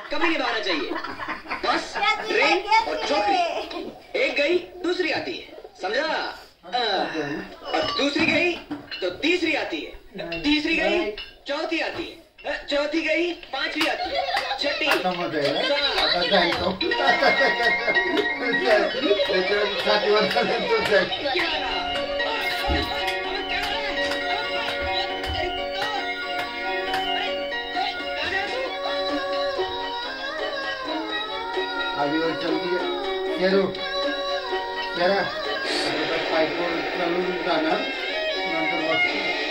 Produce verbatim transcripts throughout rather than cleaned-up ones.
कभी नहीं भागना चाहिए। बस ट्रेन और छोकरी, एक गई दूसरी आती है, समझा? और दूसरी गई तो तीसरी आती है, तीसरी गई चौथी आती है, चौथी गई पांचवी आती है, छठी अभी वो चल गई ये रो तेरा पाइप को चालू करना नंतर वक्त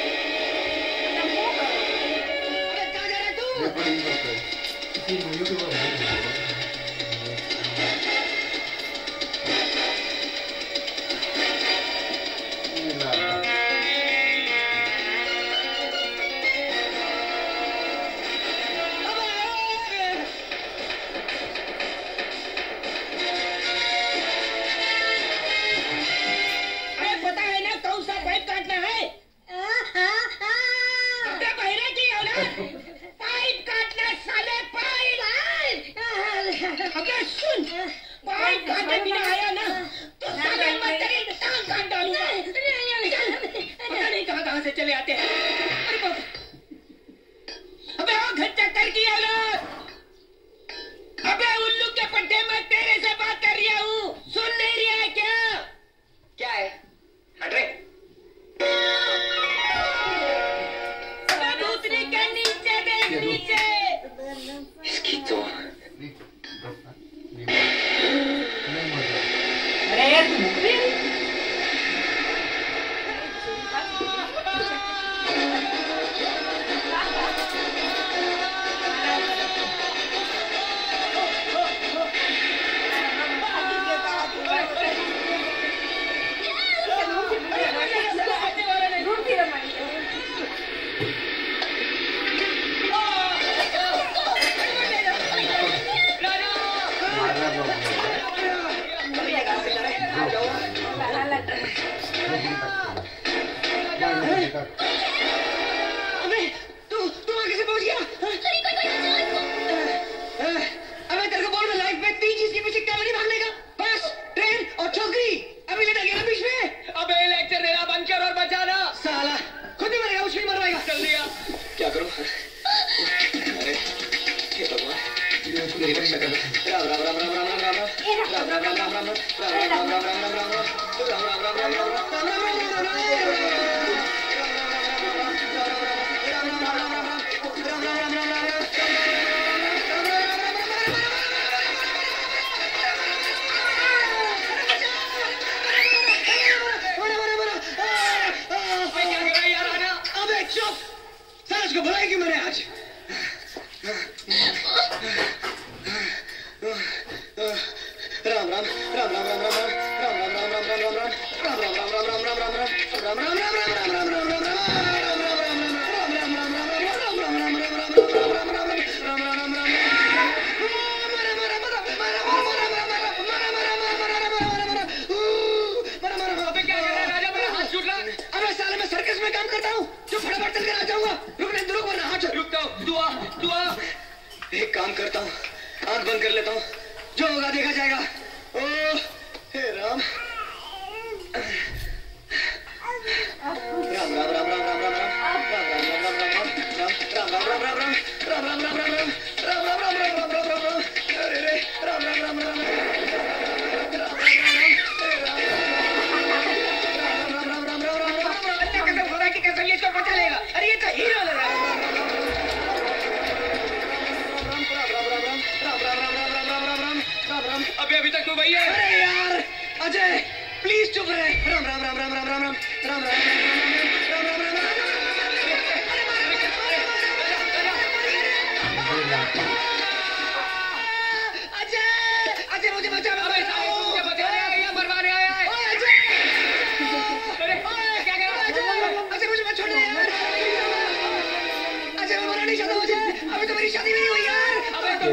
अरे कहाँ जा रहा है तू? रिकॉर्डिंग करते हैं इसी यूट्यूब पर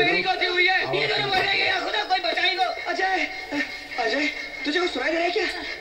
अजय, तुझे कुछ सुनाई दे रहा है क्या?